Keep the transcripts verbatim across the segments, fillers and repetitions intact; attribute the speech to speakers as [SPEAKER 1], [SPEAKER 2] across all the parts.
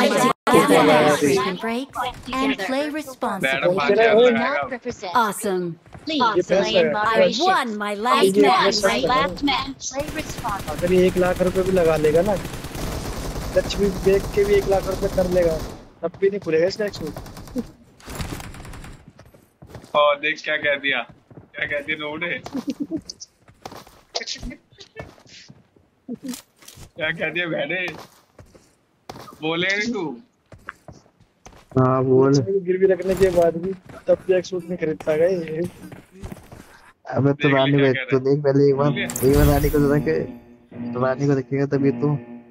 [SPEAKER 1] Break breaks and play responsibly. Awesome. Please play in moderation. I won my last match. My last match. Play responsibly.
[SPEAKER 2] अगर ये एक लाख रुपए भी लगा लेगा ना, लक्ष्मी देख के भी एक लाख रुपए कर लेगा, तब भी नहीं खुलेगा इसका एक्सपोर्ट।
[SPEAKER 3] और देख क्या कह दिया, क्या कह दिया नोट है। क्या कह दिया बहने, बोले नहीं तू।
[SPEAKER 2] हाँ बोल। गिरवी रखने के बाद भी तब भी एक्सपोर्ट नहीं खरीद पाएगा ये।
[SPEAKER 4] अबे तो रानी भाई तो देख पहले एक बार एक बार रानी को रखे, तो रानी को रखेगा तभी तो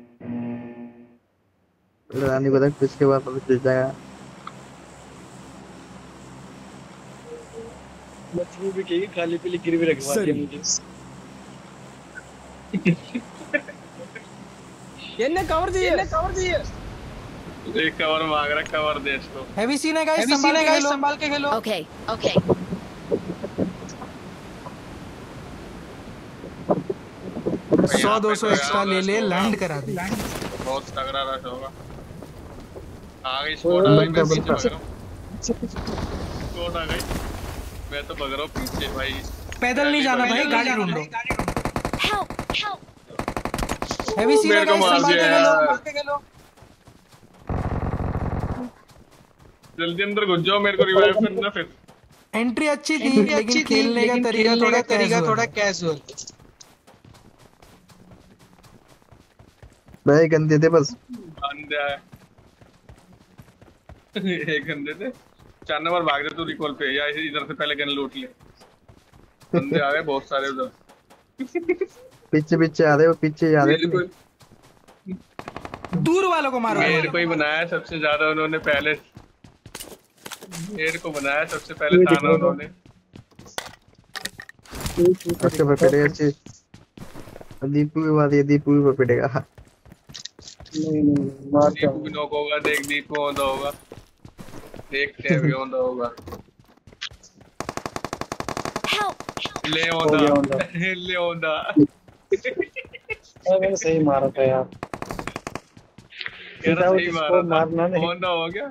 [SPEAKER 4] रानी को रख, इसके बाद पता चल जाएगा।
[SPEAKER 2] लक्ष्मी भी कहेगी खाली पीली गिरवी रखवा दिया मुझे।
[SPEAKER 5] ये ने कवर दिए, ये ने कवर दिए।
[SPEAKER 3] एक कवर मांग रहा, कवर दे इसको।
[SPEAKER 5] हैवी सीन है गाइस, संभाल के खेलो, संभाल के खेलो।
[SPEAKER 1] Okay okay.
[SPEAKER 5] सौ दो सौ एक्स्ट्रा ले ले, लैंड करा दे।
[SPEAKER 3] बहुत तगड़ा रश होगा। आगे स्पॉट आ गई, मैं पीछे भाग रहा हूं। स्पॉट आ गई, मैं तो भाग रहा हूं पीछे भाई।
[SPEAKER 5] पैदल नहीं जाना भाई, गाड़ी ढूंढो।
[SPEAKER 1] Help help.
[SPEAKER 5] हैवी सीन है गाइस, संभाल के खेलो, संभाल के खेलो।
[SPEAKER 3] जल्दी अंदर घुस जाओ, मेरे को रिवाइव करना फिर।
[SPEAKER 5] एंट्री अच्छी थी लेकिन खेलने का तरीका थोड़ा तरीका थोड़ा कैजुअल।
[SPEAKER 4] भाई गंदे थे बस।
[SPEAKER 3] गंदे है। ये गंदे थे। चार नंबर भाग जा तू रिकॉल पे, या इधर से पहले गन लूट ले। गंदे आ गए बहुत सारे उधर।
[SPEAKER 4] पीछे पीछे आ रहे हो, पीछे आ रहे हो।
[SPEAKER 5] दूर वालों को मारो।
[SPEAKER 3] मेरे को ही बनाया सबसे ज्यादा उन्होंने, पहले मेरे को बनाया सबसे पहले ताना उन्होंने।
[SPEAKER 4] अच्छा पकड़ेगा ची। दीपू भी मार दिया, दीपू भी पकड़ेगा।
[SPEAKER 2] नहीं नहीं मार क्या।
[SPEAKER 3] दीपू भी नॉक होगा, देख दीपू होंदा होगा, देखते हैं भी होंदा होगा। ले होंदा, ले होंदा।
[SPEAKER 2] मैंने सही मारा था यार।
[SPEAKER 3] सही मारा,
[SPEAKER 2] मारना नहीं
[SPEAKER 3] होंदा हो गया।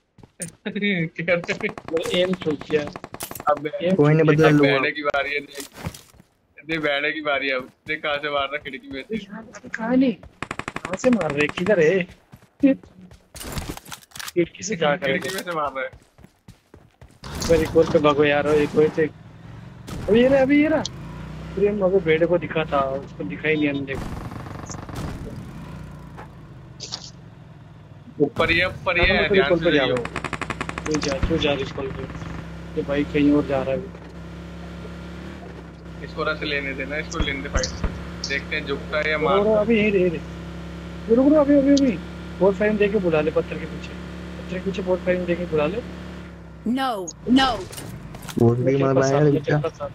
[SPEAKER 2] एम छूट गया।
[SPEAKER 3] अब
[SPEAKER 4] कोई नहीं बदल लूंगा।
[SPEAKER 3] बैठने की बारी है, देख देख बैठने की बारी है। अब देख कहां से मार रहा, खिड़की में से।
[SPEAKER 2] कहां नहीं, कहां से मार रहे, किधर है? खिड़की से जा कर
[SPEAKER 3] खिड़की में से मार रहा है।
[SPEAKER 2] मेरी कोल पे भागो यार, एक कोई से अभी ये ना, अभी ये ना प्रेम अभी बेड़े को दिखा था, उसको दिखाई नहीं हमने।
[SPEAKER 3] ऊपर ये ऊपर ये है, ध्यान से जाओ।
[SPEAKER 2] तू जा तू जा रिकॉल पे, ये भाई कहीं और जा रहा है।
[SPEAKER 3] इसको रस लेने देना, इसको लेने दे फाइट। देखते हैं झुकता है या मारता है।
[SPEAKER 2] अभी यही रहे रुक रुक, अभी अभी अभी बोर्ड फाइम देके बुला ले, पत्थर के पीछे, पत्थर के पीछे बोर्ड फाइम देके बुला ले।
[SPEAKER 1] नो नो
[SPEAKER 4] बोर्ड भी मार रहा है क्या?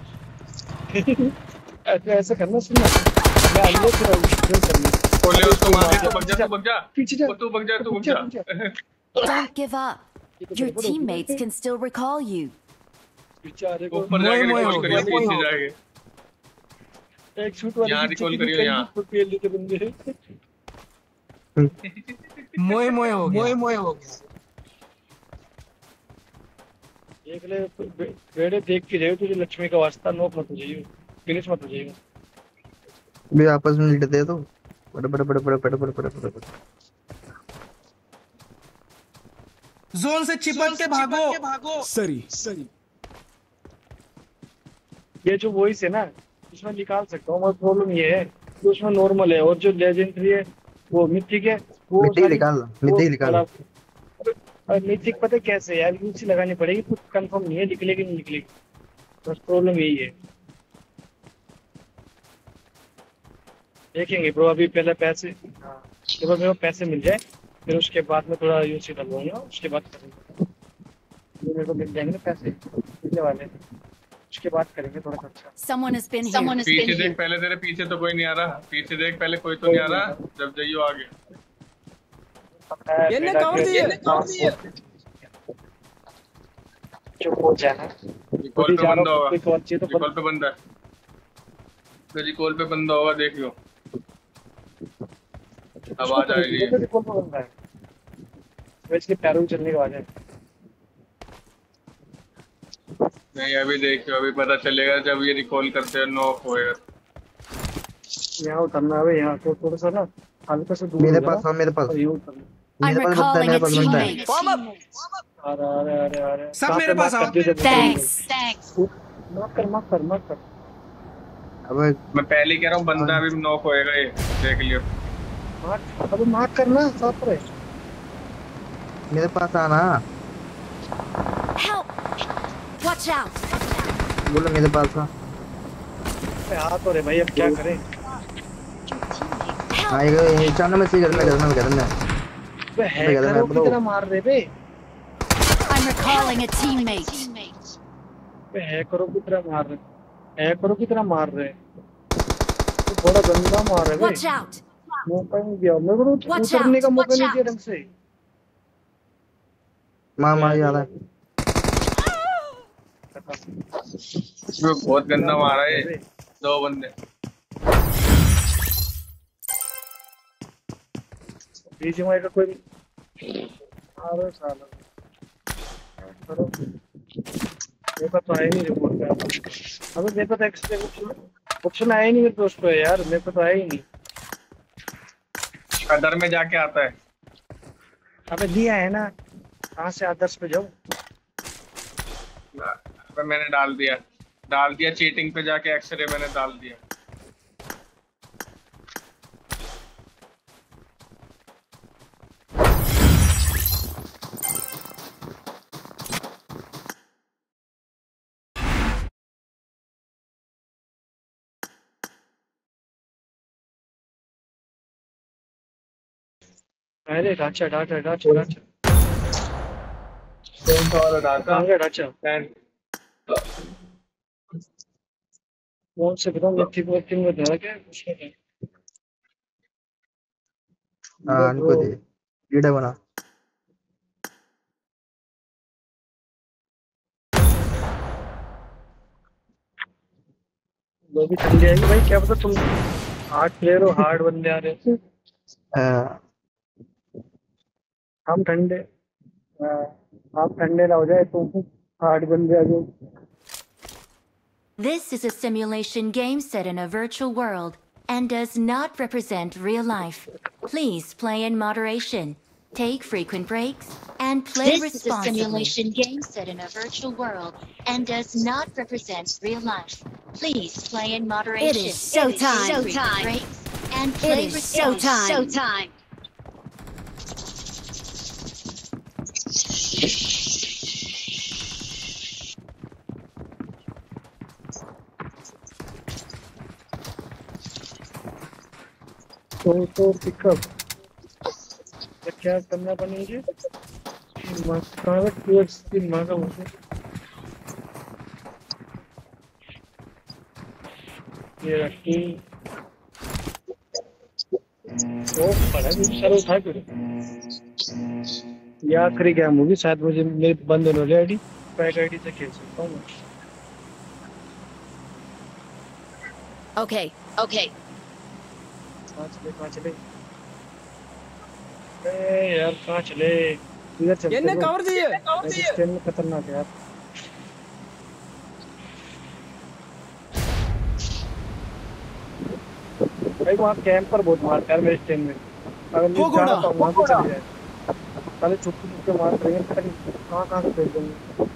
[SPEAKER 2] ऐसे ऐसे करना, सुनना मैं अंदर से ड्रिल करनी।
[SPEAKER 3] बोले उसको मार दे, तो भाग जा, तू भाग जा,
[SPEAKER 2] पीछे जा,
[SPEAKER 3] तू भाग जा, तू भाग जा।
[SPEAKER 1] Don't give up. Your teammates can still recall you.
[SPEAKER 3] ऊपर जाके रिकॉल करियो, पीछे जाके
[SPEAKER 2] एक शूट वाली
[SPEAKER 3] यहां रिकॉल करियो, यहां
[SPEAKER 2] पीएलडी के बंदे।
[SPEAKER 5] मोए मोए हो गया, मोए मोए हो गया।
[SPEAKER 2] देख ले बेड़े देख के जाओ, तुझे लक्ष्मी का वास्ता नोक मत हो जाइयो, फिनिश मत हो जाइयो।
[SPEAKER 4] भी आपस में लड़ते हैं तो बड़े बड़े बड़े बड़े बड़े बड़े बड़े बड़े
[SPEAKER 5] जोन से चिपक के भागो।
[SPEAKER 6] सही सही।
[SPEAKER 2] ये जो वॉइस है ना, इसमें निकाल सकता हूँ, मगर प्रॉब्लम ये है कि उसमें नॉर्मल है, और जो लेजेंडरी है वो मिथिक है, वो
[SPEAKER 4] मिथिक निकाल, मिथिक निकाल।
[SPEAKER 2] मिथिक पता कैसे यार, यूसी लगानी पड़ेगी, कुछ कंफर्म नहीं है निकलेगी नहीं निकलेगी, बस प्रॉब्लम यही है। देखेंगे ब्रो, अभी पहले पैसे जब मेरे को पैसे मिल जाए, फिर उसके बाद में थोड़ा यूसी डलवाऊंगा, उसके बाद करेंगे। मेरे को मिल जाएंगे ना पैसे मिलने वाले, उसके बाद करेंगे थोड़ा खर्चा।
[SPEAKER 1] Someone has been here.
[SPEAKER 3] पीछे देख, पहले तेरे पीछे तो कोई नहीं आ रहा, पीछे देख पहले कोई तो नहीं आ रहा, जब जाइयो आगे।
[SPEAKER 5] ये ने कवर दिए, कवर दिए।
[SPEAKER 2] चुप हो जाना,
[SPEAKER 3] रिकॉल पे बंदा होगा, रिकॉल पे बंदा है, फिर रिकॉल पे बंदा होगा, देख लो आवाज आ रही है।
[SPEAKER 2] इसके पैरों में चलने के बाद है।
[SPEAKER 3] नहीं अभी देखियो, अभी पता चलेगा जब ये रिकॉल करते हैं नॉक होएगा।
[SPEAKER 2] यहाँ उतरना है यहाँ तो थोड़ा सा ना हल्का सा दूर
[SPEAKER 4] मेरे पास हाँ मेरे पास
[SPEAKER 2] ये उतरना।
[SPEAKER 1] I'm recalling a teammate.
[SPEAKER 2] अरे अरे अरे अरे
[SPEAKER 5] सब मेरे पास आओ।
[SPEAKER 1] Thanks. Thanks.
[SPEAKER 2] माफ कर माफ कर माफ कर।
[SPEAKER 4] अब
[SPEAKER 3] मैं पहले कह रहा हूँ बंदा अभी नॉक होएगा, ये देख लियो।
[SPEAKER 2] माफ अब माफ करना साफ रहे।
[SPEAKER 4] मेरे पास आना।
[SPEAKER 1] Help. Watch out.
[SPEAKER 4] बोलो मेरे पास आ।
[SPEAKER 2] हाँ तो रे भाई अब क्या करें?
[SPEAKER 4] आएगा ये चैनल में से घर में घर में घर में।
[SPEAKER 2] बे हैकरों की तरह मार रहे बे।
[SPEAKER 1] I'm recalling a teammate.
[SPEAKER 2] बे हैकरों की तरह मार रहे। हैकरों की तरह मार रहे। तो थोड़ा गंदा मार रहे बे।
[SPEAKER 1] Watch out.
[SPEAKER 2] मौका नहीं दिया मेरे को, उतरने का मौका नहीं दिया ढंग से।
[SPEAKER 4] मार मार जा रहा है।
[SPEAKER 3] बहुत गंदा मारा है दो बंदे।
[SPEAKER 2] बीजीएमआई का कोई अरे साला करो मेरे पास तो आया नहीं रिपोर्ट का। अबे मेरे पास एक्स्ट्रा ऑप्शन ऑप्शन आया ही नहीं मेरे दोस्त को यार, मेरे को तो आया ही नहीं।
[SPEAKER 3] कदर में जाके आता है।
[SPEAKER 2] अबे दिया है ना, कहाँ से आदर्श पे जाऊँ?
[SPEAKER 3] अबे मैंने डाल दिया डाल दिया चीटिंग पे जाके एक्सरे मैंने डाल दिया।
[SPEAKER 2] अरे ढांचा ढांचा ढांचा ढांचा
[SPEAKER 3] कौन सा वाला डाटा?
[SPEAKER 2] कहाँ गया ढांचा? कौन से बताऊँ? मिट्टी मिट्टी में धरा क्या उसमें क्या?
[SPEAKER 4] हाँ इनको दे वीडियो बना।
[SPEAKER 2] वो भी ठंडी आएगी भाई, क्या पता तुम हार्ड प्लेयर हो, हार्ड बंदे आ रहे हैं।
[SPEAKER 4] हाँ
[SPEAKER 2] हम ठंडे आप ठंडे ना हो जाए तो हार्ड बंदे आ जाओ।
[SPEAKER 1] This is a simulation game set in a virtual world and does not represent real life. Please play in moderation, take frequent breaks, and play
[SPEAKER 6] This
[SPEAKER 1] responsibly.
[SPEAKER 6] This is a simulation game set in a virtual world and does not represent real life. Please play in moderation.
[SPEAKER 1] It is showtime.
[SPEAKER 6] Take frequent breaks and play
[SPEAKER 1] It is
[SPEAKER 6] responsibly.
[SPEAKER 1] showtime.
[SPEAKER 6] Showtime.
[SPEAKER 2] तो तो pickup क्या करना बनेगी? कहाँ towards की माँ का मुझे ये रखी वो पड़ा भी सर उठा क्यों? ये आखिरी गेम होगी शायद, मुझे मेरे बंद होने वाली आईडी पैक आईडी से खेल सकता हूँ मैं।
[SPEAKER 1] Okay.
[SPEAKER 6] Okay.
[SPEAKER 2] कहाँ चले कहाँ चले? ए यार कहाँ चले? इधर चलते हैं।
[SPEAKER 5] कवर दिए कवर दिए
[SPEAKER 2] स्टैंड में खतरनाक है यार। भाई वहाँ कैंपर बहुत मारता है मेरे स्टैंड में। अगर मैं जाना तो वहाँ पे चले जाए। साले छुप छुप के मार रहे हैं, पता नहीं कहाँ कहाँ से भेज देंगे।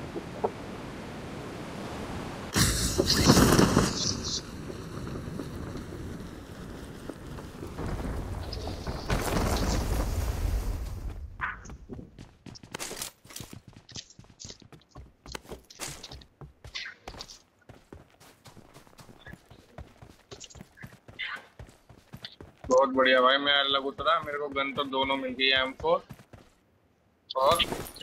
[SPEAKER 3] बहुत बढ़िया भाई, मैं अलग उतरा, मेरे को गन तो दोनों मिल गई एम फोर और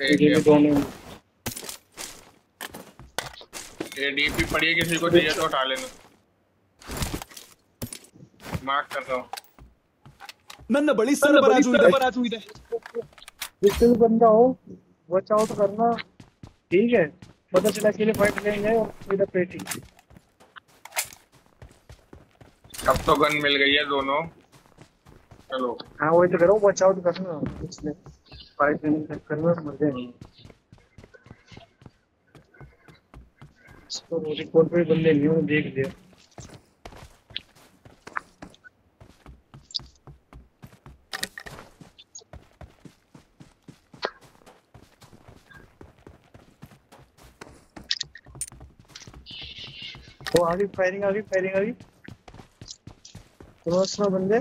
[SPEAKER 3] एडीपी पड़ी है, किसी को चाहिए तो उठा लेना। मार्क कर रहा हूँ।
[SPEAKER 5] नन्ना बड़ी सर बराजू इधर बराजू इधर
[SPEAKER 2] जिससे भी बंदा हो वॉच आउट करना, ठीक है? पता चला के लिए फाइट लेंगे और इधर पेटी।
[SPEAKER 3] अब तो गन मिल गई है दोनों। चलो
[SPEAKER 2] हाँ वही तो करो, वॉच आउट करना। फाइट करने के चक्कर में मर गए। इसको रिकॉर्ड पे बंदे नहीं हो देख लिया। वो आ गई फायरिंग आ गई फायरिंग आ गई। दोनों में बंदे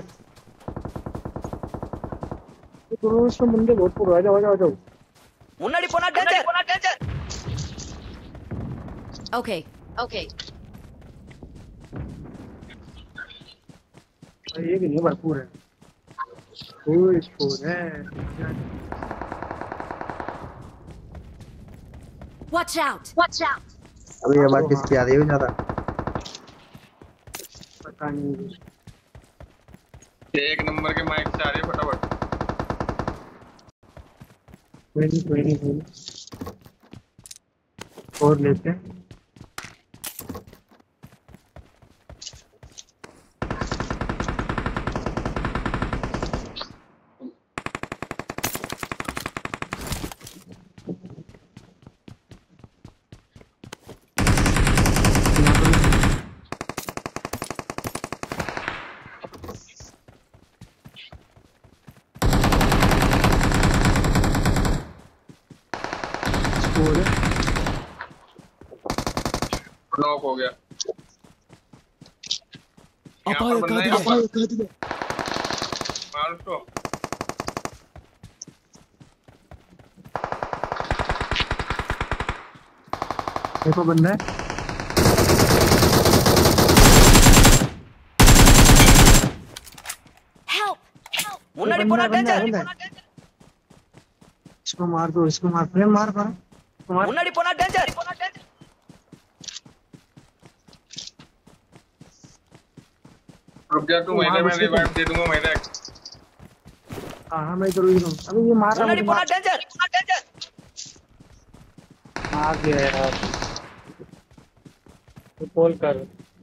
[SPEAKER 2] दोनों में बंदे बहुत पूरा आ जाओ आ जाओ आ जाओ।
[SPEAKER 5] मुन्नाडी पोना डेंजर पोना डेंजर।
[SPEAKER 1] Okay, okay.
[SPEAKER 2] ये भी नहीं भरपूर है। कोई स्कोर है।
[SPEAKER 1] Watch out! Watch out!
[SPEAKER 4] अबे ये बात किसकी आ रही है ज्यादा?
[SPEAKER 2] पता नहीं।
[SPEAKER 3] एक नंबर के माइक से आ रही है फटाफट।
[SPEAKER 2] कोई नहीं कोई नहीं कोई नहीं। और लेते हैं।
[SPEAKER 3] नॉक हो गया।
[SPEAKER 5] अपा ये कह दिया अपा ये कह दिया।
[SPEAKER 3] मार उसको।
[SPEAKER 2] देखो बंदा है।
[SPEAKER 1] Help!
[SPEAKER 5] मुन्नाडी पोना डेंजर।
[SPEAKER 2] इसको मार दो इसको मार प्रेम मार मार मार।
[SPEAKER 5] मुन्नाडी पोना डेंजर।
[SPEAKER 3] रुक जा तू मैंने मैं रिवाइव दे दूंगा मैंने।
[SPEAKER 2] हाँ हाँ मैं जरूर दूँ। अबे ये मार
[SPEAKER 5] मुन्नाडी पोना डेंजर पोना डेंजर।
[SPEAKER 2] मार दिया यार। तू कॉल कर।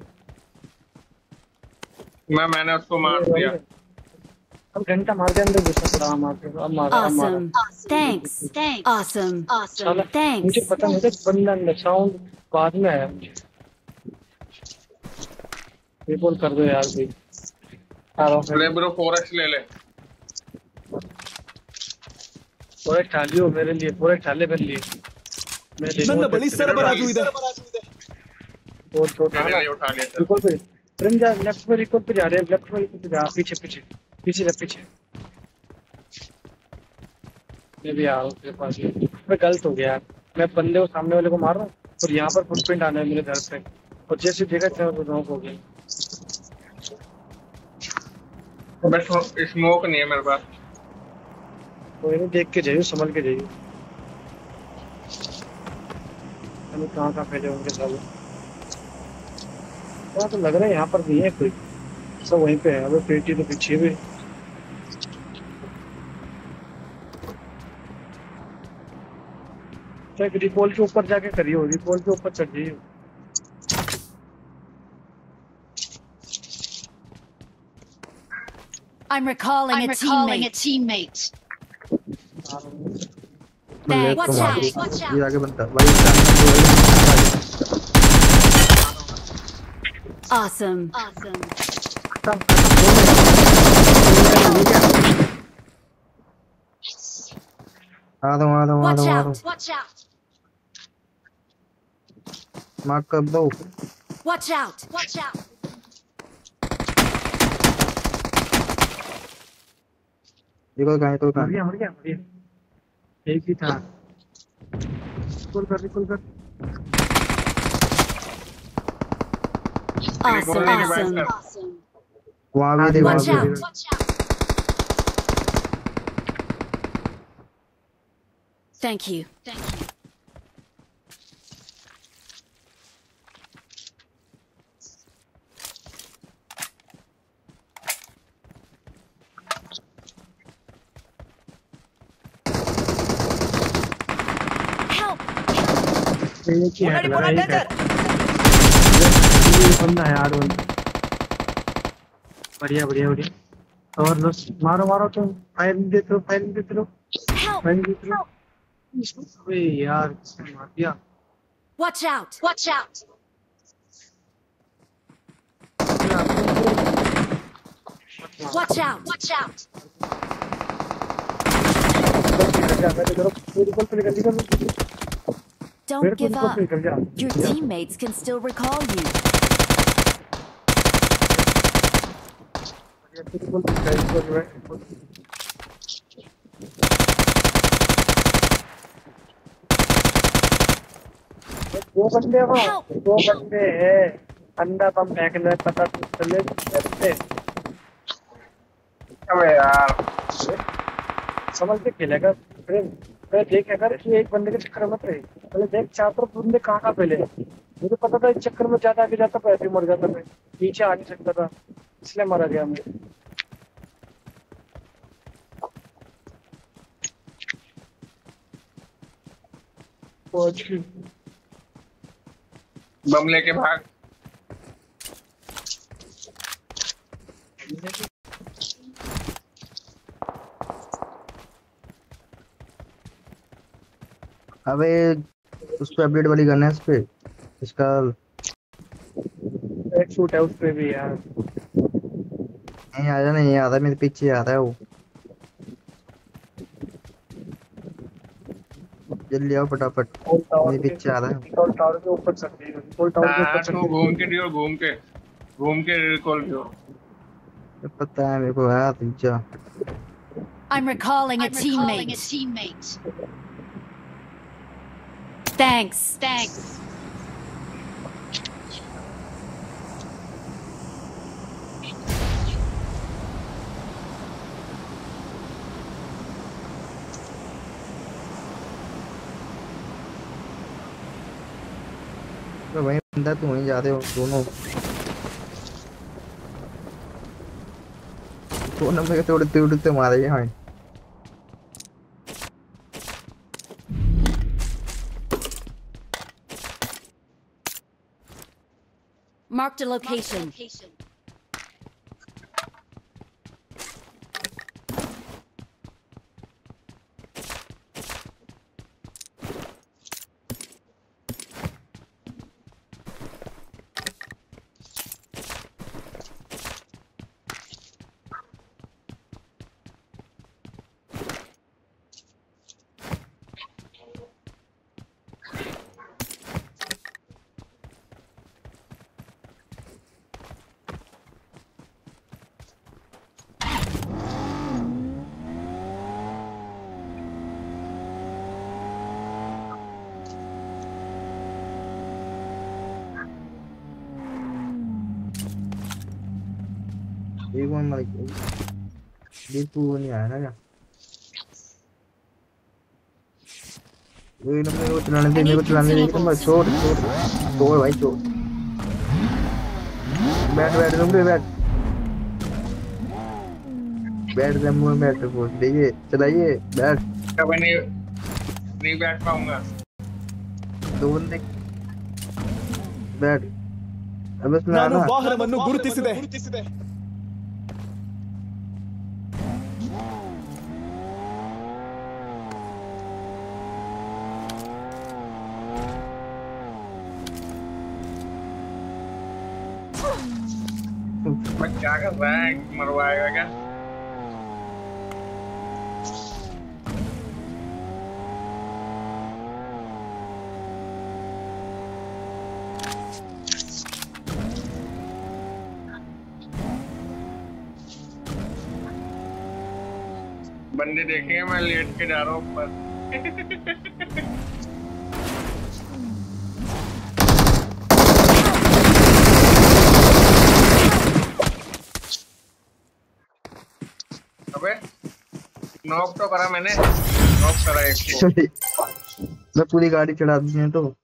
[SPEAKER 3] मैं मैंने उसको मार दिया।
[SPEAKER 2] अब घंटा मार दे अंदर घुसा पड़ा मार दे अब मार अब मार।
[SPEAKER 1] Awesome. Thanks. Thanks. Awesome. Awesome.
[SPEAKER 2] साला
[SPEAKER 1] Thanks.
[SPEAKER 2] मुझे पता नहीं था बंदा अंदर साउंड बाद में आया मुझे। रिकॉल कर दो यार भाई। आ रहा हूँ।
[SPEAKER 3] ले ब्रो फोर एक्स ले ले।
[SPEAKER 2] फोर एक्स डाल लियो मेरे लिए फोर एक्स डाले मेरे लिए। मैं
[SPEAKER 5] नन्ना बड़ी सरबराजू इधर।
[SPEAKER 2] और तो
[SPEAKER 3] मैंने ये उठा लिया।
[SPEAKER 2] रिकॉल पे प्रेम जा लेफ्ट में रिकॉल पे जा रहे हैं लेफ्ट में रिकॉल पे जा पीछे पीछे पीछे जा पीछे। मैं भी आ रहा हूँ तेरे पास। मैं गलत हो गया यार। मैं बंदे को सामने वाले को मार रहा हूँ और यहाँ पर फुटप्रिंट आना है मेरे घर पे और जैसे देखा था तो नॉक हो गया।
[SPEAKER 3] बस स्मोक नहीं है मेरे पास।
[SPEAKER 2] कोई नहीं देख के जाइए संभल के जाइए। हमें कहाँ कहाँ फैले होंगे सब। क्या तो लग रहा है यहाँ पर नहीं है कोई। सब वहीं पे है। अबे पेटी तो पीछे भी। चाहे रिकॉल के ऊपर जाके करियो रिकॉल के ऊपर चढ़ जाइए।
[SPEAKER 1] I'm recalling
[SPEAKER 6] I'm
[SPEAKER 1] a
[SPEAKER 6] recalling a
[SPEAKER 1] teammate.
[SPEAKER 6] teammate.
[SPEAKER 1] Thanks.
[SPEAKER 6] Watch out! Watch out!
[SPEAKER 4] ये आगे बनता भाई।
[SPEAKER 1] Awesome.
[SPEAKER 6] Awesome.
[SPEAKER 4] आ दो आ दो आ
[SPEAKER 1] Watch
[SPEAKER 4] दो आ दो।
[SPEAKER 1] out!
[SPEAKER 6] Watch out!
[SPEAKER 4] मार्क कर दो।
[SPEAKER 1] Watch out!
[SPEAKER 6] Watch out!
[SPEAKER 4] देखो कहाँ है तो कहाँ
[SPEAKER 2] मर गया मर गया मर गया। एक ही था। रिकॉल कर रिकॉल कर।
[SPEAKER 1] Awesome. Awesome.
[SPEAKER 6] Awesome.
[SPEAKER 4] वहाँ भी दे वहाँ
[SPEAKER 1] Watch
[SPEAKER 4] भी
[SPEAKER 1] out.
[SPEAKER 4] They.
[SPEAKER 6] Watch out!
[SPEAKER 1] Thank you.
[SPEAKER 6] Thank you.
[SPEAKER 1] Help!
[SPEAKER 2] एक ही है
[SPEAKER 5] मुन्नाडी
[SPEAKER 2] लगा
[SPEAKER 5] पोना
[SPEAKER 2] एक है।
[SPEAKER 5] डेंजर।
[SPEAKER 2] ये बंदा है यार बंदा। बढ़िया बढ़िया बढ़िया। और लो मारो मारो तुम फायर देते रहो फायर देते रहो।
[SPEAKER 1] Help!
[SPEAKER 2] अबे यार किसने मार दिया?
[SPEAKER 1] Watch out! Watch out! Watch out! Watch out! Don't give up. Your teammates can still recall you.
[SPEAKER 2] दो बंदे हो, दो बंदे हैं। अंडा बम फेंकना है, पता चले कैसे?
[SPEAKER 3] अबे यार
[SPEAKER 2] समझ के खेलेगा। फिर फिर देख अगर ये एक बंदे के चक्कर मत रहे, पहले देख चार तरफ बंदे कहाँ कहाँ पहले। मुझे पता था इस चक्कर में ज्यादा आगे जाता पैसे मर जाता, मैं पीछे आ नहीं सकता था, इसलिए मारा गया मैं।
[SPEAKER 3] बम लेके भाग।
[SPEAKER 4] अबे उस पे अपडेट वाली गन है, इस पे इसका
[SPEAKER 2] एक शूट है उस पे भी यार।
[SPEAKER 4] नहीं आ जा, नहीं आता, मेरे पीछे आ रहा है वो। जल्दी आओ फटाफट, मेरे पीछे आ रहा है।
[SPEAKER 2] टावर के ऊपर चढ़ गई, टावर के ऊपर चढ़ गई।
[SPEAKER 3] घूम के दियो, घूम के घूम के रिकॉल दियो।
[SPEAKER 4] पता है मेरे को यार, पीछे।
[SPEAKER 1] I'm recalling a teammate. Thanks. Thanks.
[SPEAKER 4] तो वहीं बंदा तू वहीं जाते हो दोनों दोनों में तो उड़ते उड़ते मारे हैं।
[SPEAKER 1] Marked a location.
[SPEAKER 4] एक बार मर ये तू नहीं आया ना क्या? वो इन मेरे को चलाने दे, मेरे को चलाने दे, तुम छोड़ छोड़ छोड़ भाई छोड़। बैठ बैठ तुम भी बैठ बैठ दे मुंह में बैठ बोल देखिए चलाइए बैठ।
[SPEAKER 3] कभी नहीं नहीं बैठ पाऊंगा।
[SPEAKER 4] दो बंदे बैठ। अब इसमें आना
[SPEAKER 7] ನಾನು ವಾಹನವನ್ನು ಗುರುತಿಸಿದೆ
[SPEAKER 3] क्या कर रहा है, मरवाएगा क्या? बंदे देखेंगे मैं लेट के जा रहा हूँ ऊपर। अबे नॉक तो करा मैंने, नॉक करा एक को।
[SPEAKER 4] मैं पूरी गाड़ी चढ़ा दी है तो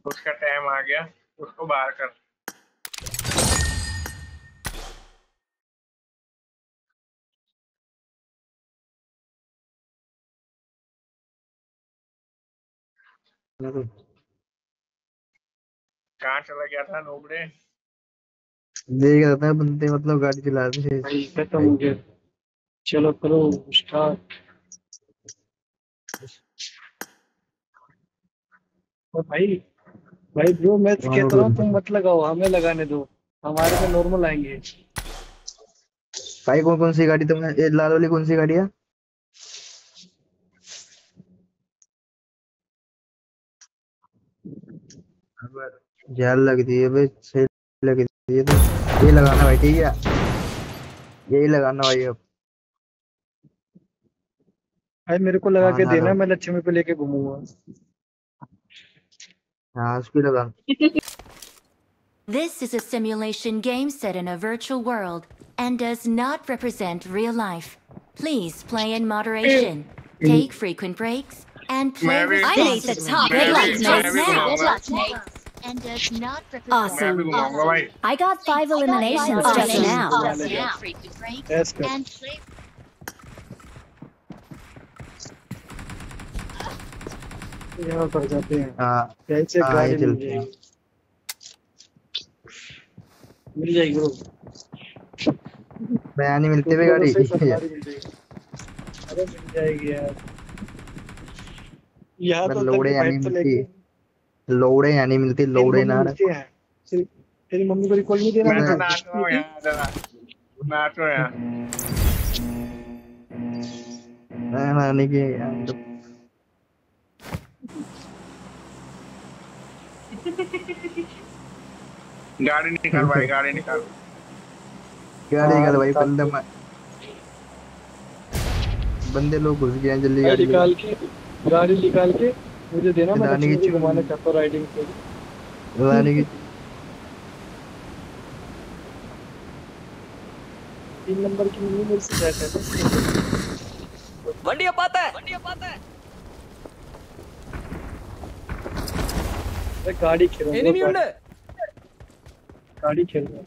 [SPEAKER 3] उसका टाइम आ गया, उसको बाहर कर। कहाँ चला गया था नोबड़े?
[SPEAKER 4] देख रहा था बंदे मतलब गाड़ी चला रहे थे।
[SPEAKER 2] भाई खत्म हो गया। चलो करो स्टार्ट। और भाई भाई ब्रो मैं तो कहता हूँ तुम मत लगाओ, हमें लगाने दो, हमारे में नॉर्मल आएंगे।
[SPEAKER 4] भाई कौन कौन सी गाड़ी तुमने, ये लाल वाली कौन सी गाड़ी है? जाल लग रही है भाई, सही लग रही है तो ये लगाना भाई, ठीक है यही लगाना भाई। अब
[SPEAKER 2] भाई मेरे को लगा
[SPEAKER 4] हाँ
[SPEAKER 2] के
[SPEAKER 4] ना
[SPEAKER 2] देना,
[SPEAKER 4] लो।
[SPEAKER 2] मैं लक्ष्मी पे लेके घूमूंगा।
[SPEAKER 4] हाँ उसकी लगा।
[SPEAKER 1] This is a simulation game set in a virtual world and does not represent real life. Please play in moderation. Take frequent breaks and play
[SPEAKER 3] मैं भी-
[SPEAKER 1] responsibly.
[SPEAKER 6] I made the top.
[SPEAKER 3] मैं
[SPEAKER 1] Good
[SPEAKER 3] भी-
[SPEAKER 1] luck,
[SPEAKER 3] मैं
[SPEAKER 1] mates.
[SPEAKER 3] भी
[SPEAKER 1] Now.
[SPEAKER 3] घुमाऊंगा।
[SPEAKER 6] And does not represent
[SPEAKER 3] मैं भी
[SPEAKER 1] Awesome.
[SPEAKER 3] घुमाऊंगा भाई।
[SPEAKER 1] I got five eliminations
[SPEAKER 6] Awesome.
[SPEAKER 1] just now.
[SPEAKER 6] Awesome. Take frequent breaks
[SPEAKER 2] Yes, good.
[SPEAKER 6] and play.
[SPEAKER 2] यहाँ पर जाते हैं।
[SPEAKER 4] हाँ
[SPEAKER 2] यहीं से
[SPEAKER 4] हाँ,
[SPEAKER 2] गाड़ी
[SPEAKER 4] ये
[SPEAKER 2] मिल
[SPEAKER 4] चलते हैं।
[SPEAKER 2] जाएगी, मिल जाएगी ब्रो।
[SPEAKER 4] मैं नहीं मिलते हुए गाड़ी।
[SPEAKER 2] से सरकारी मिल जाएगी। अरे मिल जाएगी यार। यहाँ तो
[SPEAKER 4] लोड़े
[SPEAKER 2] तक
[SPEAKER 4] या नहीं
[SPEAKER 2] बाइक तो
[SPEAKER 4] मिलती,
[SPEAKER 2] लेके
[SPEAKER 4] लोड़े या नहीं मिलती, लोड़े ना
[SPEAKER 2] मिलते हैं। तेरी तेरी मम्मी को रिकॉल नहीं देना
[SPEAKER 3] मैं तो
[SPEAKER 2] है?
[SPEAKER 3] नाच रहा हूँ यहाँ, जरा नाच रहा हूँ यहाँ।
[SPEAKER 4] नानी की यार।
[SPEAKER 3] गाड़ी निकाल भाई, गाड़ी निकाल।
[SPEAKER 4] गाड़ी
[SPEAKER 2] हाँ,
[SPEAKER 4] कर भाई,
[SPEAKER 2] निकाल
[SPEAKER 4] बंदे
[SPEAKER 2] दो।
[SPEAKER 4] मा- बंदे लोग घुस गए हैं, जल्दी
[SPEAKER 2] गाड़ी
[SPEAKER 4] गाड़ी
[SPEAKER 2] निकाल के गाड़ी निकाल के मुझे देना, मैं
[SPEAKER 4] रानी की
[SPEAKER 2] लक्ष्मी को
[SPEAKER 4] चुन-
[SPEAKER 2] घुमाना चाहता हूँ राइडिंग पे।
[SPEAKER 4] रानी की
[SPEAKER 2] तीन नंबर की मम्मी मेरे से क्या कहते हैं?
[SPEAKER 5] वंडिया पाता है वंडिया पाता है
[SPEAKER 2] अरे गाड़ी खेल रहा हूँ,
[SPEAKER 5] एनिमी
[SPEAKER 2] गाड़ी-
[SPEAKER 5] उंड
[SPEAKER 2] गाड़ी खेल रहा हूँ।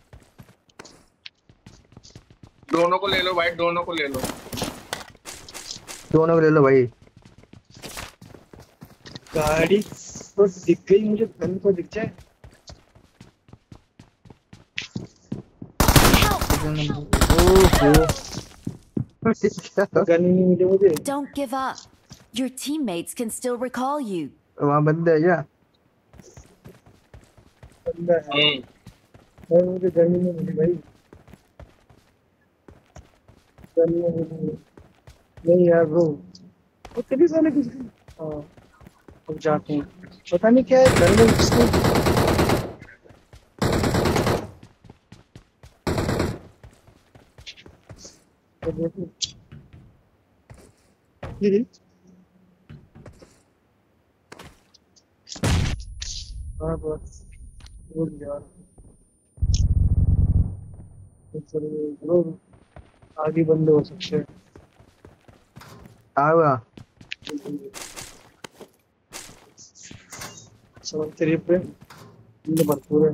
[SPEAKER 3] दोनों को ले लो भाई, दोनों को ले लो।
[SPEAKER 4] दोनों को ले लो भाई।
[SPEAKER 2] गाड़ी तो दिख गई मुझे, गन तो दिख जाए। गन ही नहीं मिली मुझे।
[SPEAKER 1] Don't give up. Your teammates can still recall you.
[SPEAKER 4] वहाँ बंदे है क्या?
[SPEAKER 2] बंदा है। भाई मुझे गन ही नहीं मिली भाई। गन ही नहीं मिली। नहीं यार ब्रो, वो तेरी साले कुछ हाँ अब जाते हैं। पता नहीं क्या है घर में किसने हाँ बस भूल यार। चलो ब्रो, आगे बंद हो सकते हैं।
[SPEAKER 4] आऊँगा।
[SPEAKER 2] समुद्री पे बंद भरपूर है।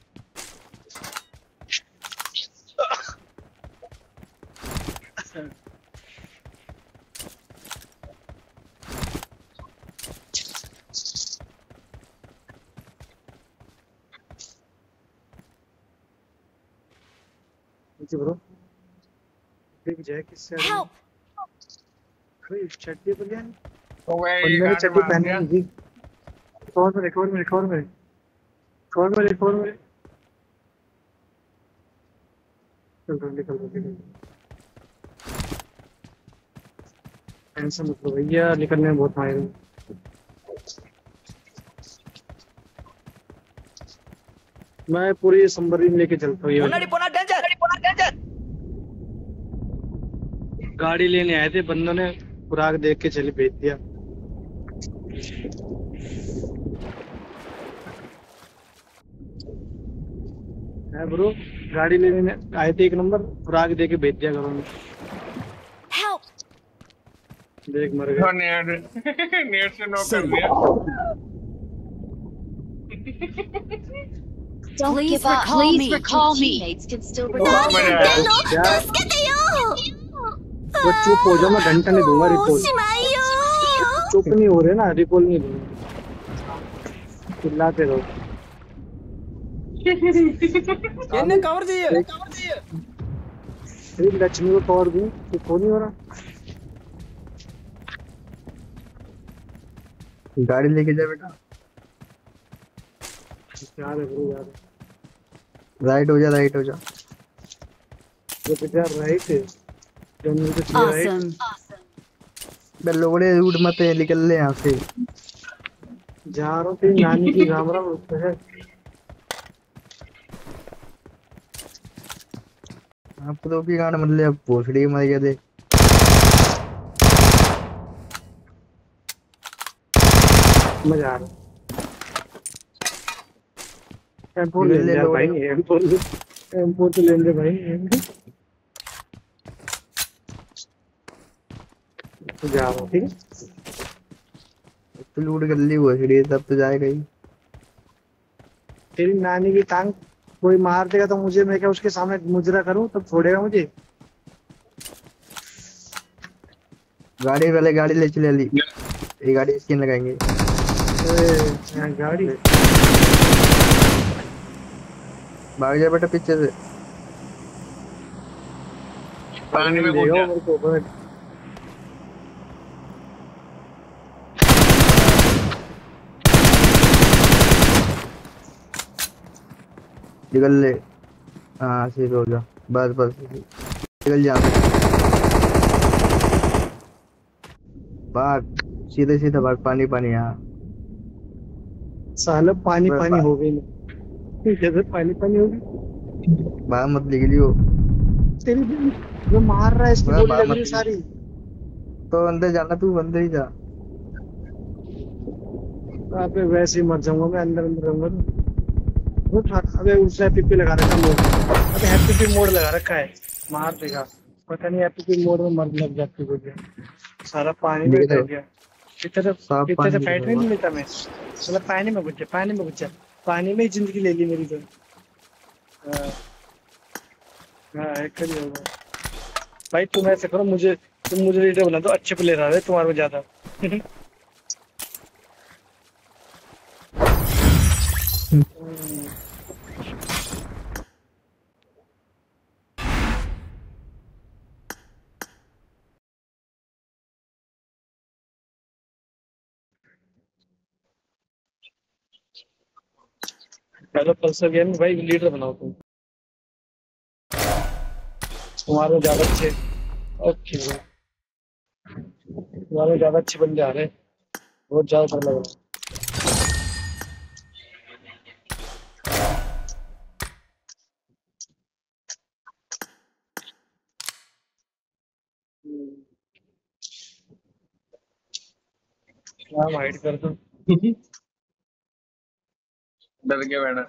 [SPEAKER 2] ब्रो देख जाए किससे
[SPEAKER 1] Help!
[SPEAKER 2] अरे चड्डी पर यार,
[SPEAKER 3] तो भाई
[SPEAKER 2] बंदे ने
[SPEAKER 3] गाड़ी
[SPEAKER 2] चड्डी
[SPEAKER 3] मार
[SPEAKER 2] पहनी
[SPEAKER 3] दिया।
[SPEAKER 2] नहीं थी। रिकॉर्ड में रिकॉर्ड में रिकॉर्ड में रिकॉर्ड में रिकॉर्ड में चल रहा निकल रहा टेंशन मत लो भैया, निकलने में बहुत माहिर हूँ। मैं पूरी संबरी लेके चलता हूँ ये
[SPEAKER 5] मुन्नाडी पोना डेंजर पोना डेंजर
[SPEAKER 2] गाड़ी लेने आए थे बंदों ने, खुराक देख के चले भेज दिया। है ब्रो, गाड़ी लेने आए थे एक नंबर, खुराक दे के भेज दिया घरों में।
[SPEAKER 1] Help!
[SPEAKER 2] देख मर
[SPEAKER 3] तो
[SPEAKER 2] गए।
[SPEAKER 3] नेट नेट से नॉक कर दिया।
[SPEAKER 6] Don't
[SPEAKER 1] Please
[SPEAKER 6] give up.
[SPEAKER 1] recall
[SPEAKER 6] Please
[SPEAKER 1] me.
[SPEAKER 6] recall me. Teammates can still
[SPEAKER 3] बहुत
[SPEAKER 6] recall
[SPEAKER 3] मजा
[SPEAKER 6] you.
[SPEAKER 3] आया।
[SPEAKER 2] क्या वो चुप हो जाओ, मैं घंटा नहीं दूंगा रिकॉल। चुप नहीं हो रहे ना, रिकॉल नहीं दूंगा, चिल्लाते रहो।
[SPEAKER 5] इन्हें कवर चाहिए, कवर चाहिए।
[SPEAKER 2] तेरी लक्ष्मी को कवर दूं, चुप हो नहीं हो रहा।
[SPEAKER 4] गाड़ी लेके जा बेटा,
[SPEAKER 2] यार है ब्रो यार,
[SPEAKER 4] राइट हो जा, राइट हो जा।
[SPEAKER 2] वो बेटा राइट है, जो मुझे चाहिए राइट।
[SPEAKER 1] Awesome.
[SPEAKER 4] बे लोगड़े रूट मत है, निकल ले यहाँ से।
[SPEAKER 2] जा रहा हूँ तेरी नानी की राम राम है।
[SPEAKER 4] आप तो की गांड मत ले, अब भोसड़ी मर गया दे।
[SPEAKER 2] मजा आ रहा। टेम्पो ले ले भाई, टेम्पो टेम्पो तो ले ले भाई। जा रहा हूँ, ठीक है।
[SPEAKER 4] तो लूट कर ली भोसड़ी, तब तो जाएगा ही।
[SPEAKER 2] तेरी नानी की टांग कोई मार देगा तो मुझे, मैं क्या उसके सामने मुजरा करूं, तब छोड़ेगा मुझे?
[SPEAKER 4] गाड़ी वाले गाड़ी ले चले ली, ये गाड़ी स्किन लगाएंगे।
[SPEAKER 2] ए, गाड़ी
[SPEAKER 4] भाग जा बेटा पीछे से।
[SPEAKER 3] पानी में कूद जा।
[SPEAKER 2] मेरे को बस
[SPEAKER 4] निकल ले, हाँ सीधे हो जा, बस बस निकल जा। भाग सीधे सीधे भाग, पानी पानी। यहाँ
[SPEAKER 2] साला पानी पानी हो गई ना, जैसे पानी पानी हो गई।
[SPEAKER 4] बाहर मत निकली हो,
[SPEAKER 2] तेरी जो मार रहा है इसकी
[SPEAKER 4] बड़ा
[SPEAKER 2] गोली
[SPEAKER 4] बात
[SPEAKER 2] लग रही
[SPEAKER 4] मत-
[SPEAKER 2] सारी।
[SPEAKER 4] तो अंदर जाना, तू अंदर ही जा।
[SPEAKER 2] वहाँ पे वैसे ही मर जाऊंगा मैं, अंदर अंदर रहूंगा। उठ, अबे उसने हैप्पी लगा रखा मोड, अबे हैप्पी मोड लगा रखा है, मार देगा। पता नहीं हैप्पी मोड में मर लग जाती है, सारा पानी में
[SPEAKER 4] देख
[SPEAKER 2] रह
[SPEAKER 4] लो।
[SPEAKER 2] गया। इतना
[SPEAKER 4] साफ
[SPEAKER 2] इतना से
[SPEAKER 4] पानी
[SPEAKER 2] फाइट
[SPEAKER 4] में
[SPEAKER 2] नहीं लेता मैं, मतलब पानी में घुस जा, पानी में घुस जा, पानी में ही जिंदगी ले ली मेरी तो। हाँ हाँ, एक कर ही होगा भाई। तुम ऐसे करो, मुझे तुम मुझे लीडर बना दो, अच्छे प्लेयर आ रहे तुम्हारे में ज्यादा। पहले पल्सर गेम में भाई लीडर बनाओ तुम, तुम्हारे में ज्यादा अच्छे। ओके तुम्हारे में ज्यादा अच्छे बंदे आ रहे हैं, बहुत ज्यादा डर लग रहा है। क्या हाइड कर दो।
[SPEAKER 3] डर के बैठा।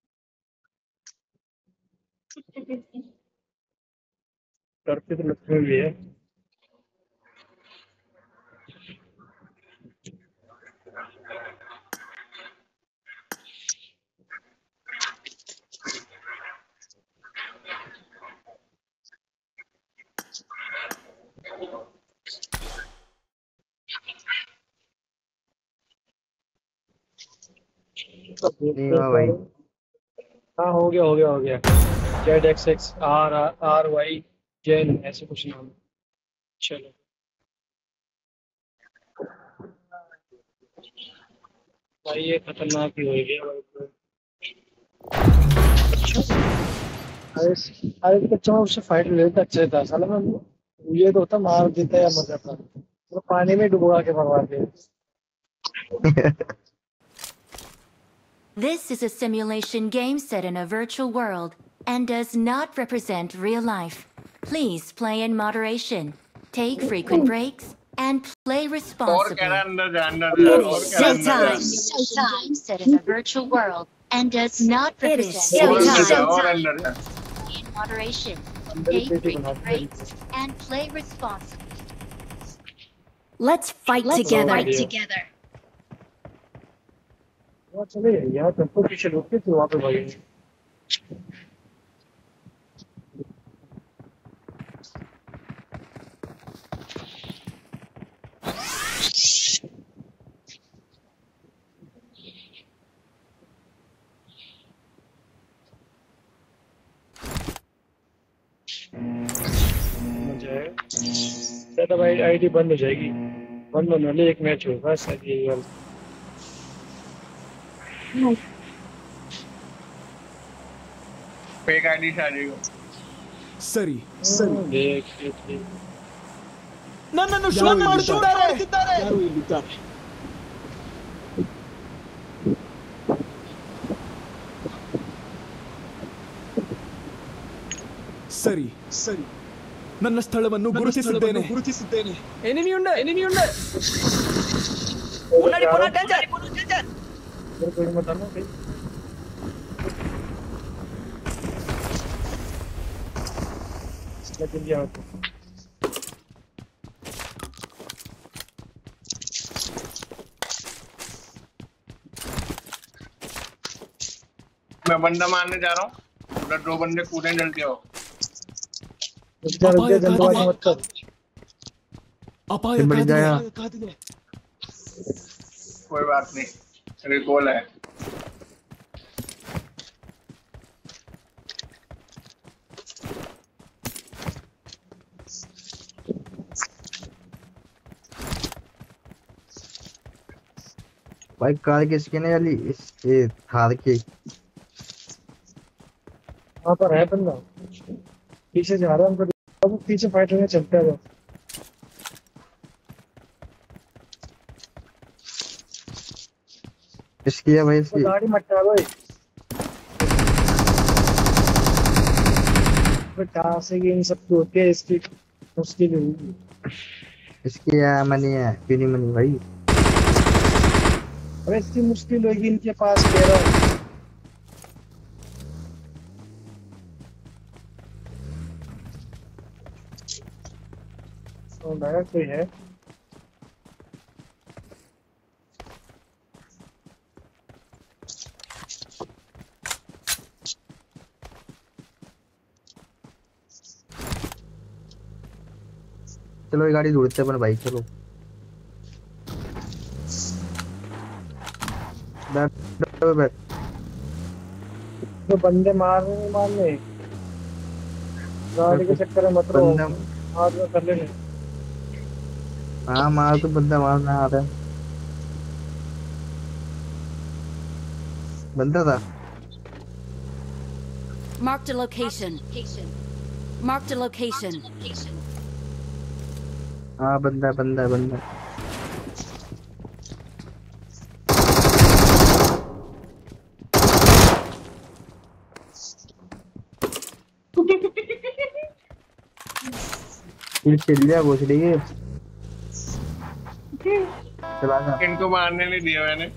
[SPEAKER 2] करते तो लगते भी है।
[SPEAKER 4] नहीं हुआ भाई।
[SPEAKER 2] हाँ हो गया हो गया हो गया। Z X X R R Y gen ऐसे कुछ नाम। चलो भाई ये खतरनाक ही हो गया भाई। अच्छा अरे अरे बच्चा मैं उससे फाइट ले लेता, अच्छे था साला। मैं ये तो होता मार देता या मर जाता, तो पानी में डुबा के मरवा दिया।
[SPEAKER 1] This is a simulation game set in a virtual world and does not represent real life. Please play in moderation, take frequent breaks, and play
[SPEAKER 3] और कह
[SPEAKER 1] responsibly.
[SPEAKER 3] रहा है अंदर जा, अंदर जा, और कह रहा है अंदर जा।
[SPEAKER 6] Showtime set in a virtual world and does not
[SPEAKER 1] It is
[SPEAKER 6] represent
[SPEAKER 3] और अंदर जा,
[SPEAKER 1] Showtime.
[SPEAKER 3] और अंदर जा।
[SPEAKER 6] in moderation.
[SPEAKER 2] अंदर ही
[SPEAKER 6] Take
[SPEAKER 2] पेटी
[SPEAKER 6] frequent
[SPEAKER 2] बनाते हैं।
[SPEAKER 6] breaks and play responsibly.
[SPEAKER 1] Let's fight
[SPEAKER 6] Let's
[SPEAKER 1] together.
[SPEAKER 6] fight together.
[SPEAKER 2] वहाँ चले जाइए यार, टेम्पो पीछे रुक के फिर वहाँ पे भागेंगे। मजा है। शायद अब आईडी बंद हो जाएगी, बंद होने वाली, एक मैच होगा शायद यही वाला।
[SPEAKER 3] फेक आईडी से आ जाएगा।
[SPEAKER 7] ಸರಿ ಸರಿ
[SPEAKER 2] देख देख देख
[SPEAKER 7] ನನ್ನನ್ನು ಶೂಟ್ ಮಾಡುತ್ತಿದ್ದಾರೆ ಯಾರು ಇಲ್ಲಿದ್ದಾರೆ ಸರಿ ಸರಿ ನನ್ನ ಸ್ಥಳವನ್ನು ಗುರುತಿಸಿದ್ದೇನೆ ಗುರುತಿಸಿದ್ದೇನೆ ಎನಿಮಿ ಉಂಡ ಎನಿಮಿ ಉಂಡ
[SPEAKER 2] मुन्नाडी पोना डेंजर डेंजर मेरे को मत आना भाई। लेकिन क्या होता
[SPEAKER 3] मैं बंदा मारने जा रहा हूँ, उधर दो बंदे कूदे जल्दी आओ।
[SPEAKER 2] जल्दी जल्दबाजी मत कर।
[SPEAKER 7] ಅಪಾಯ
[SPEAKER 4] बढ़ जाया
[SPEAKER 7] ಕಾದಿದೆ
[SPEAKER 3] कोई बात नहीं, रिकॉल है।
[SPEAKER 4] भाई कार किसकी ने वाली इस ये थार की
[SPEAKER 2] वहाँ पर है बंदा, पीछे जा रहा है हमको, अब पीछे फाइट होने चलता है।
[SPEAKER 4] इसकी है भाई इसकी
[SPEAKER 2] गाड़ी मत टालो कहाँ से ये इन सब होते हैं, इसकी मुश्किल होगी।
[SPEAKER 4] इसकी है मनी है क्यों नहीं मनी भाई।
[SPEAKER 2] अरे इसकी मुश्किल होगी इनके पास, कह रहा हूँ। तो लगा कोई है,
[SPEAKER 4] चलो ये गाड़ी ढूंढते हैं अपन भाई चलो बैठ बैठ
[SPEAKER 2] तो बंदे मारने मारने गाड़ी के चक्कर में मत रहो,
[SPEAKER 4] बंदा
[SPEAKER 2] हाथ में कर लेने।
[SPEAKER 4] हाँ मार तो बंदा मारना आ रहा है बंदा था।
[SPEAKER 1] Marked a location. Marked a location.
[SPEAKER 4] हाँ बंदा बंदा बंदा फिर चल लिया घुस रही है चला जा।
[SPEAKER 3] इनको मारने नहीं दिया मैंने।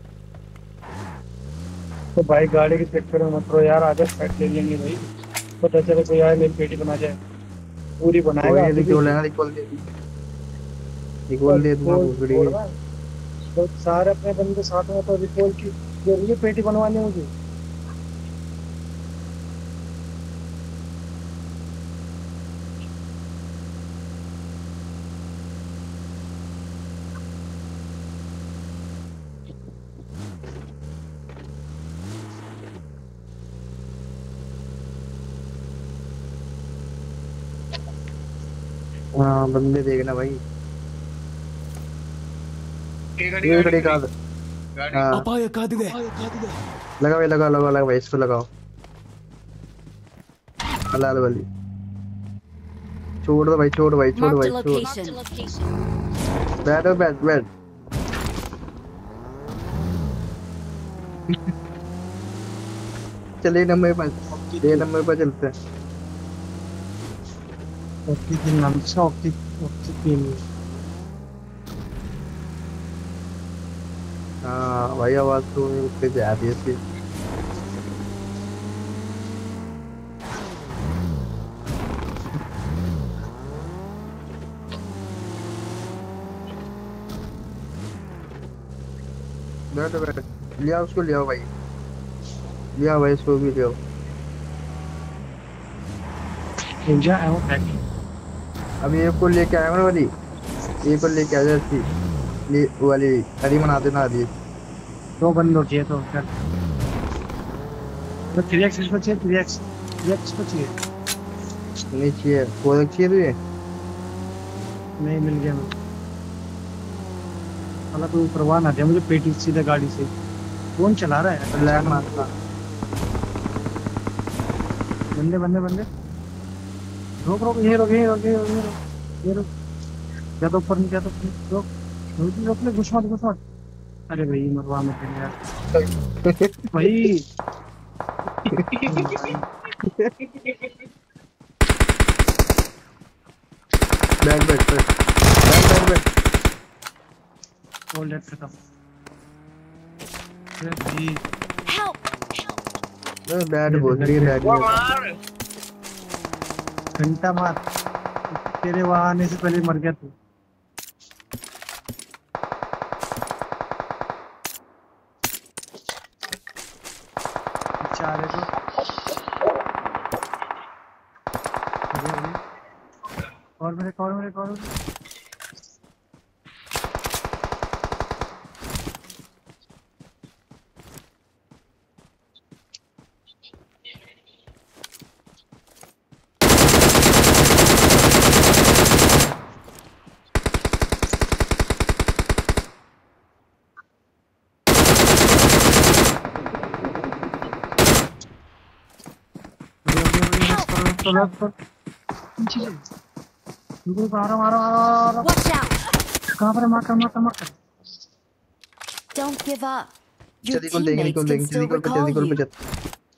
[SPEAKER 2] तो भाई गाड़ी के चक्कर में मत रहो यार, आगे फाइट ले लेंगे भाई, पता चले कोई आए मेरी पेटी बना जाए, पूरी बनाएगा।
[SPEAKER 4] कोई नहीं निकल लेना निकल दे निकल दे दूंगा घुसड़ी है।
[SPEAKER 2] तो सारे अपने बंदे साथ में, तो रिकॉल की जरूरी है पेटी बनवानी मुझे।
[SPEAKER 4] हाँ बंदे देखना भाई
[SPEAKER 3] ये गाड़ी
[SPEAKER 4] ये गाड़ी का
[SPEAKER 3] गाड़ी
[SPEAKER 4] हाँ
[SPEAKER 7] ಅಪಾಯ ಕಾದಿದೆ
[SPEAKER 4] लगा भाई लगा लगा लगा भाई इसको लगाओ हलाल वाली छोड़ दो भाई छोड़ भाई छोड़
[SPEAKER 1] Marked
[SPEAKER 4] भाई
[SPEAKER 1] a
[SPEAKER 4] छोड़
[SPEAKER 1] location.
[SPEAKER 4] बैठो बैठ बैठ चलिए नंबर पर ये नंबर पर चलते हैं।
[SPEAKER 2] ओके दिन नाम से ओके ओके तीन
[SPEAKER 4] हाँ भाई आवाज तो उससे जा रही है इसकी। बैठ बैठ लिया उसको, लिया भाई, लिया भाई इसको भी लिया।
[SPEAKER 2] जा आया हूँ पैक।
[SPEAKER 4] अभी एक को लेके आया हूँ ना वाली, एक को लेके आ जाती ले वाली हरी बना देना आदि।
[SPEAKER 2] दो बंद होती है तो कर तो थ्री एक्स इसको चाहिए, थ्री एक्स थ्री एक्स को चाहिए
[SPEAKER 4] नहीं चाहिए, फोर एक्स चाहिए तुझे?
[SPEAKER 2] नहीं मिल गया मुझे। वाला कोई परवाह ना दे मुझे, पेटी सीधे गाड़ी से। कौन चला रहा है?
[SPEAKER 4] लैग मारता।
[SPEAKER 2] बंदे बंदे बंदे रोक रोक, ये रोक ये रोक ये रोक ये रोक ये रोक, क्या तो ऊपर नहीं, क्या तो रोक रोक रोक ले, घुस मत घुस मत। अरे भाई मरवा मत यार भाई।
[SPEAKER 4] Back back back back back back
[SPEAKER 2] all dead खत्म। अरे भाई
[SPEAKER 4] बैट बोल रही है, बैट
[SPEAKER 3] वो
[SPEAKER 4] नहीं
[SPEAKER 3] मार
[SPEAKER 2] घंटा मार, तेरे वहां आने से पहले मर गया तू। चारे को और मेरे और मेरे और मारो मारो मारो।
[SPEAKER 1] Watch out!
[SPEAKER 2] कहाँ पर मार कर मार कर मार कर।
[SPEAKER 1] Don't give up. Your
[SPEAKER 4] जल्दी कॉल देंगे,
[SPEAKER 1] teammates
[SPEAKER 4] कॉल
[SPEAKER 1] can
[SPEAKER 4] देंगे,
[SPEAKER 1] still
[SPEAKER 4] जल्दी कॉल पे,
[SPEAKER 1] recall
[SPEAKER 4] जल्दी कॉल पे
[SPEAKER 1] you.
[SPEAKER 4] चल।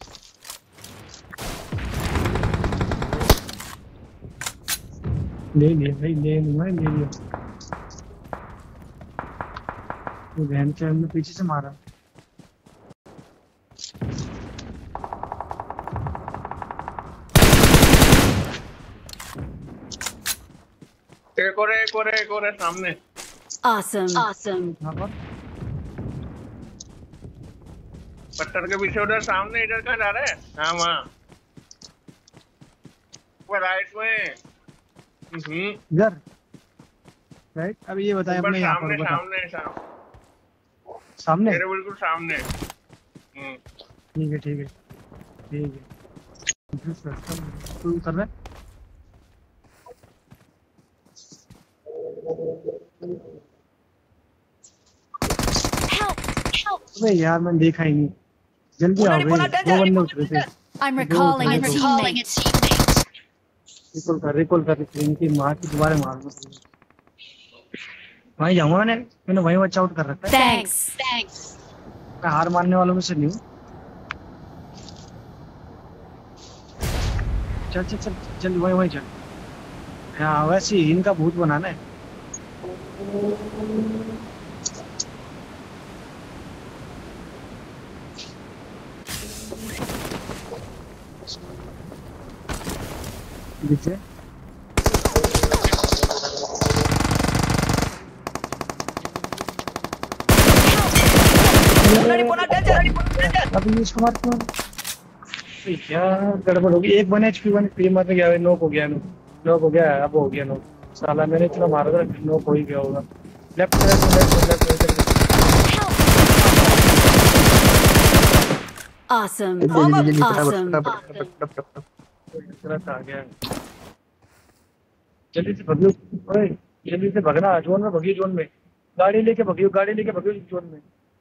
[SPEAKER 2] ले लिया भाई, ले लिया ले लिया। वो बहन के हमने पीछे से मारा।
[SPEAKER 3] एक और एक और एक और है सामने।
[SPEAKER 1] Awesome. Awesome.
[SPEAKER 2] यहाँ पर
[SPEAKER 3] पत्थर के पीछे उधर सामने, इधर कहाँ जा रहा है? हाँ वहाँ वो राइट में। हम्म
[SPEAKER 2] इधर राइट। अब ये बताएं
[SPEAKER 3] ऊपर
[SPEAKER 2] अपने यहाँ
[SPEAKER 3] सामने
[SPEAKER 2] पर बता।
[SPEAKER 3] सामने सामने
[SPEAKER 2] सामने
[SPEAKER 3] मेरे बिल्कुल सामने। हम्म
[SPEAKER 2] ठीक है ठीक है ठीक है। तू कर रहा है?
[SPEAKER 1] Help! Help!
[SPEAKER 2] अबे यार मैंने देखा ही नहीं। जल्दी आओ भाई, दो बंदे उतरे थे।
[SPEAKER 1] I'm recalling a
[SPEAKER 2] I'm
[SPEAKER 6] Calling a
[SPEAKER 1] teammate.
[SPEAKER 6] teammate.
[SPEAKER 2] Recall कर रिकॉल कर इनकी मार की दोबारा मार दो। वहीं जाऊंगा मैंने मैंने वहीं वॉच आउट कर रखा है।
[SPEAKER 1] Thanks.
[SPEAKER 6] Thanks.
[SPEAKER 2] मैं हार मानने वालों में से नहीं हूँ। चल चल चल चल वहीं वहीं चल। हाँ वैसे ही इनका भूत बनाना है। पीछे अभी इसको मार क्यों? क्या गड़बड़ होगी। एक one H P one P मारने गया, नॉक हो गया, नॉक हो गया, अब हो गया नॉक। साला मैंने इतना मारा था नॉक हो ही गया होगा। Left left left left
[SPEAKER 1] Awesome.
[SPEAKER 4] जल्दी जल्दी
[SPEAKER 1] Awesome.
[SPEAKER 4] फटाफट फटाफट फटाफट।
[SPEAKER 2] तुरंत आ गया। जल्दी से भगियो, ओए जल्दी से भगना, जोन में भगियो, जोन में गाड़ी लेके भगियो, गाड़ी लेके भगियो जोन में।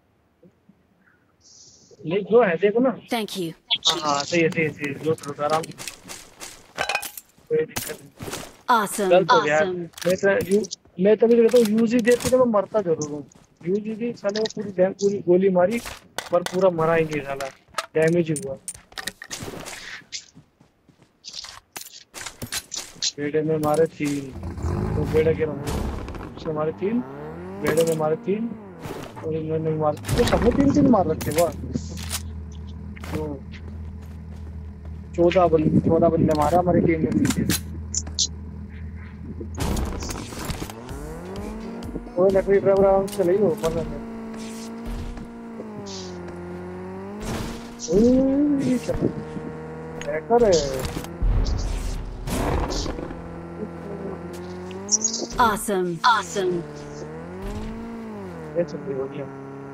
[SPEAKER 2] ले जो है देखो ना।
[SPEAKER 1] Thank you.
[SPEAKER 2] हाँ सही है सही है सही है, जो थोड़ा आराम से, कोई दिक्कत नहीं।
[SPEAKER 1] Awesome.
[SPEAKER 2] गलत हो गया।
[SPEAKER 1] Awesome.
[SPEAKER 2] मैं तो यू मैं तभी कहता हूँ यूज ही देते तो मैं मरता जरूर हूँ। यूज ही साले वो पूरी डैम पूरी गोली मारी पर पूरा मरा ही नहीं साला, डैमेज ही हुआ। बेड़े में मारे तीन, तो बेड़े के उससे मारे तीन, बेड़े में मारे तीन और इन्होंने मार तो सबने तीन तीन मार रखे। वाह तो चौदह बंदे चौदह बंदे मारा हमारी टीम ने पीछे। और लकड़ी ड्राइवर आराम से चले ही हो पर
[SPEAKER 8] Awesome. Awesome.
[SPEAKER 2] ये सब हो गया।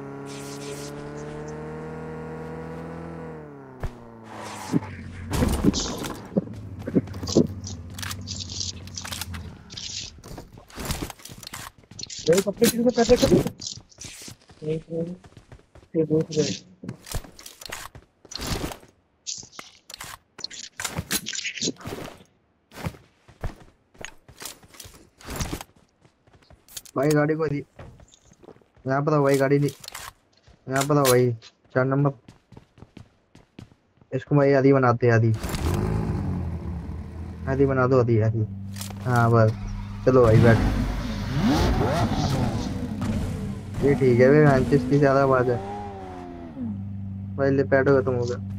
[SPEAKER 2] मेरे कपड़े किसी को पैसे कर नहीं ये दूसरे
[SPEAKER 4] भाई गाड़ी को दी यहाँ पर भाई गाड़ी नहीं यहाँ पर भाई चार नंबर इसको भाई आधी बनाते हैं आधी आधी बना दो आधी आधी हाँ बस चलो भाई बैठ ये ठीक है भाई अंचिस की ज्यादा आवाज है भाई ले पैड खत्म हो गया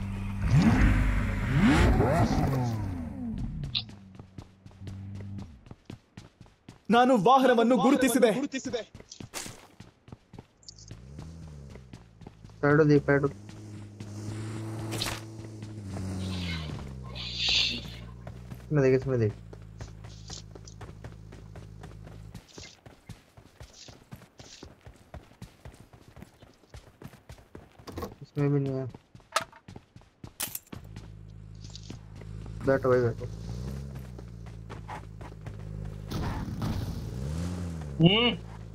[SPEAKER 7] ನಾನು ವಾಹನವನ್ನು ಗುರುತಿಸಿದೆ
[SPEAKER 4] पैड दी पैड इसमें देख इसमें देख इसमें भी नहीं है बैठो भाई बैठो
[SPEAKER 3] हम्म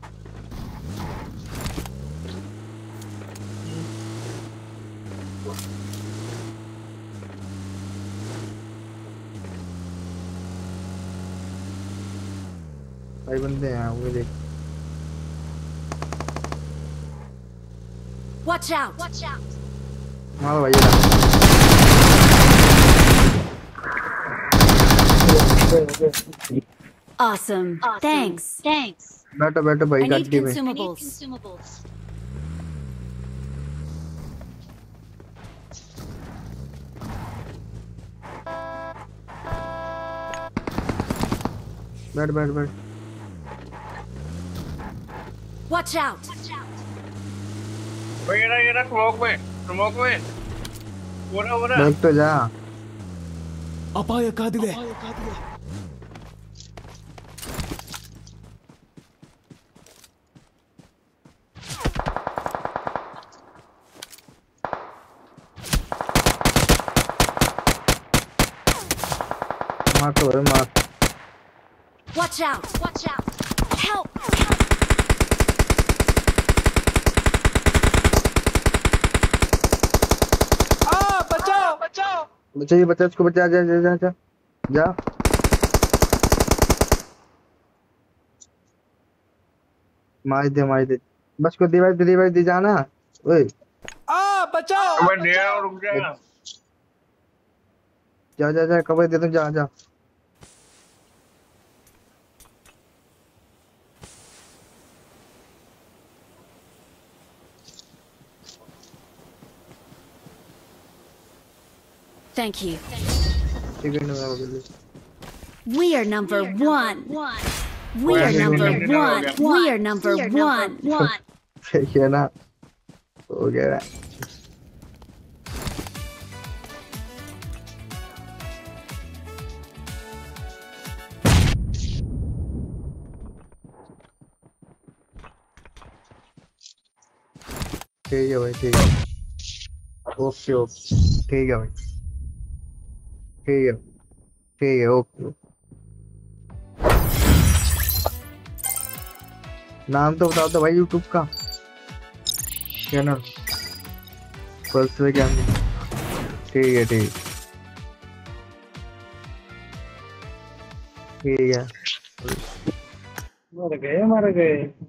[SPEAKER 4] भाई बंदे हैं वो देख
[SPEAKER 8] Watch out. Watch out.
[SPEAKER 4] मारो भाई ये
[SPEAKER 8] Awesome. Awesome. Thanks. Thanks.
[SPEAKER 4] बैठो बैठो भाई
[SPEAKER 8] I need
[SPEAKER 4] गाड़ी में
[SPEAKER 8] consumables.
[SPEAKER 6] Consumables.
[SPEAKER 4] बैठ बैठ बैठ
[SPEAKER 8] Watch out.
[SPEAKER 3] भाई ये ना ये ना स्मोक में स्मोक में वो ना वो ना
[SPEAKER 4] बैठ तो जा
[SPEAKER 7] ಅಪಾಯ ಕಾದಿದೆ
[SPEAKER 4] मार तो भाई मार
[SPEAKER 8] Watch out. Watch out. Help.
[SPEAKER 5] आ बचाओ बचाओ
[SPEAKER 4] बच्चा ये बच्चा इसको बचा जा जा जा जा जा मार दे मार दे बस को दे भाई दे भाई दे जाना ओए
[SPEAKER 5] आ बचाओ
[SPEAKER 3] मैं दे रहा हूँ रुक जाएगा
[SPEAKER 4] जा जा जा कवर दे दो जा जा
[SPEAKER 8] Thank you.
[SPEAKER 4] ठीक है ना बोले
[SPEAKER 8] We are number one. We are number one. We are number one.
[SPEAKER 4] ठीक है ना हो गया ठीक है भाई ठीक है ओके ओके ठीक है भाई ठीक है ठीक है ओके नाम तो बता दो भाई यूट्यूब का चैनल फर्स्ट में क्या ठीक है ठीक ठीक है
[SPEAKER 2] मर गए मर गए